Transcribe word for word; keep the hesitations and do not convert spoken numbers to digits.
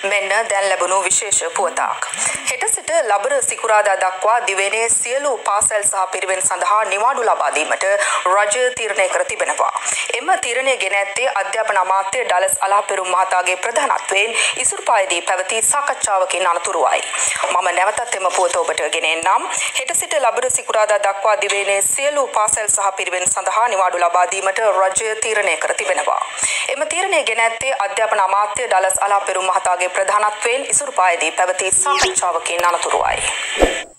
මෙන්න දැන් ලැබුණු විශේෂ පුවතක්. හෙට සිට ලබන සිකුරාදා දක්වා දිවයිනේ සියලු පාසල් සහ පිරිවෙන් සඳහා නිවාඩු ලබා දීමට රජය තීරණය කර තිබෙනවා. එම තීරණය ගෙන ඇත්තේ අධ්‍යාපන අමාත්‍ය ඩලස් අලාපෙරුම් මහතාගේ ප්‍රධානත්වයෙන් ඉසුරුපායේදී පැවති සාකච්ඡාවකින් අනතුරුවයි. මම නැවතත් එම පුවත ඔබට ගෙන එන්නම්. හෙට සිට ලබන සිකුරාදා දක්වා දිවයිනේ සියලු පාසල් සහ පිරිවෙන් සඳහා නිවාඩු ලබා දීමට රජය තීරණය කර තිබෙනවා. එම තීරණය ගෙන ඇත්තේ අධ්‍යාපන අමාත්‍ය ඩලස් අලාපෙරුම් මහතාගේ ප්‍රධානත්වයෙන් ඉසුරුපායේදී පැවති සාකච්ඡාවකින් අනතුරුවයි.